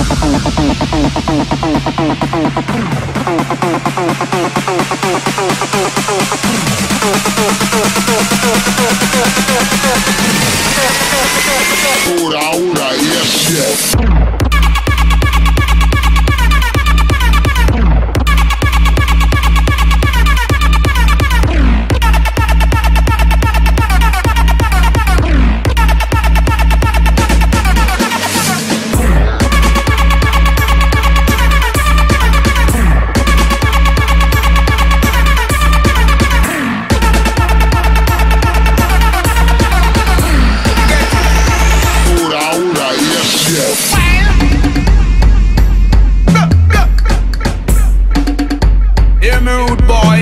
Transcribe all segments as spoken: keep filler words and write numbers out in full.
OraOra, yes, yes. Hear me, rude boy.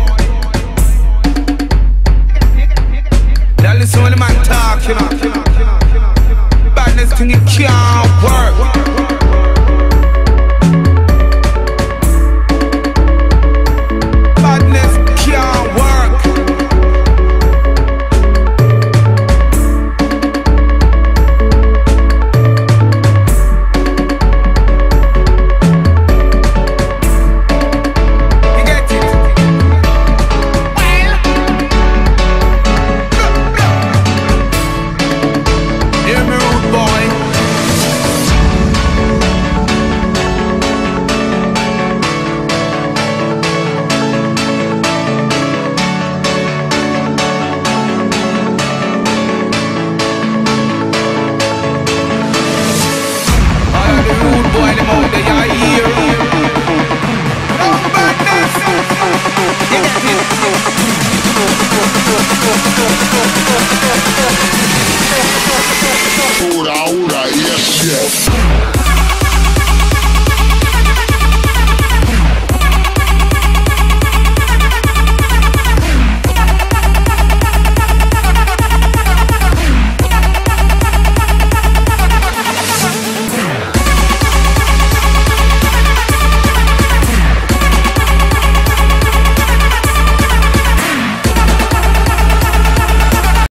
Now listen when the man talk, you know. Badness thing, it can't work. Badness can't work. You get it? Hear me, rude boy. All of the rude boy, them out there, you hear? No badness. You get it? OraOra, yes, yes.